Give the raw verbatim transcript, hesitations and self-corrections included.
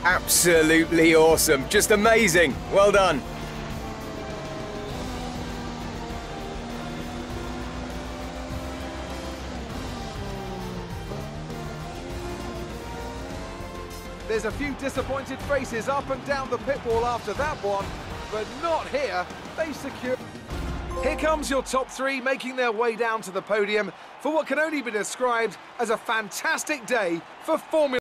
Absolutely awesome. Just amazing. Well done. There's a few disappointed faces up and down the pit wall after that one, but not here. They secure. Here comes your top three making their way down to the podium for what can only be described as a fantastic day for Formula